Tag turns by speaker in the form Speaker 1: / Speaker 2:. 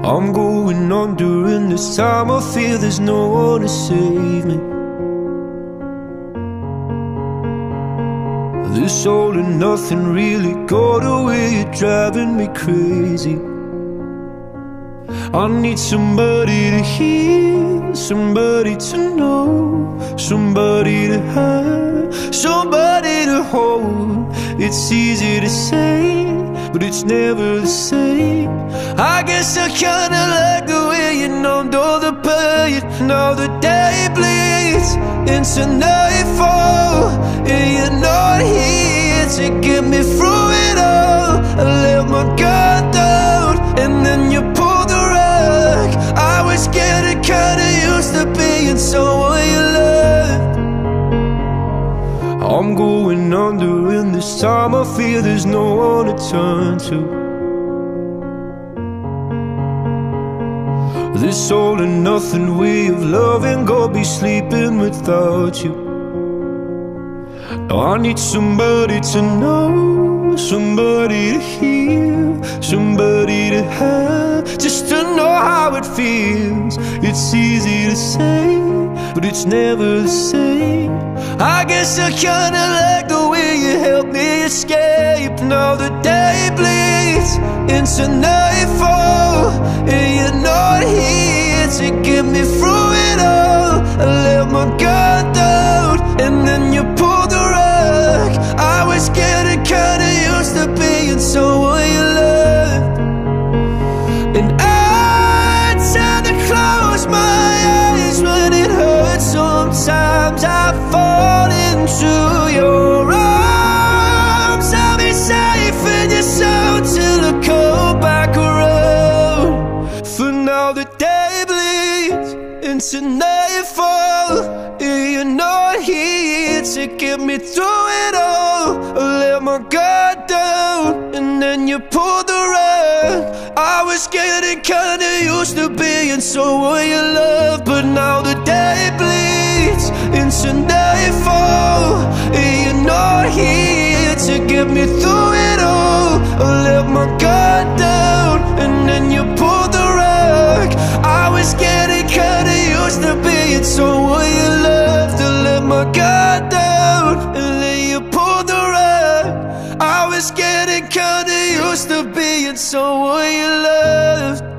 Speaker 1: I'm going on during this time. I feel there's no one to save me. This all and nothing really got away, you're driving me crazy. I need somebody to hear, somebody to know, somebody to have, somebody to hold. It's easy to say, but it's never the same. I guess I kinda like the way you numbed all the pain. Now the day bleeds into nightfall, and you're not here to get me through it all. I let my guard down, and then you pulled the rug. I was getting kinda used to being someone you loved. I'm going under in this time. I feel there's no one to turn to. This all and nothing way of loving, go be sleeping without you. Now I need somebody to know, somebody to hear, somebody to have, just to know how it feels. It's easy to say, but it's never the same. I guess I kinda like the way you help me escape. Now the day bleeds into nightfall, and you're not here to get me through it all. I let my guard down, and then you pulled the rug. I was getting kinda used to being someone you loved. And I tend to close my eyes when it hurts. Sometimes I fall into your arms. I'll be safe in your soul till I come back around. For now the day bleeds into nightfall, and you're not here to get me through it all. I let my guard down, and then you pulled the rug. I was getting kinda used to being someone you love, but now the day bleeds into nightfall, and you're not here to get me through it all. I let my guard down, and then you pulled the rug. I was getting kinda used to being someone you loved. I let my guard down, and then you pulled the rug. I was getting kinda used to being someone you loved.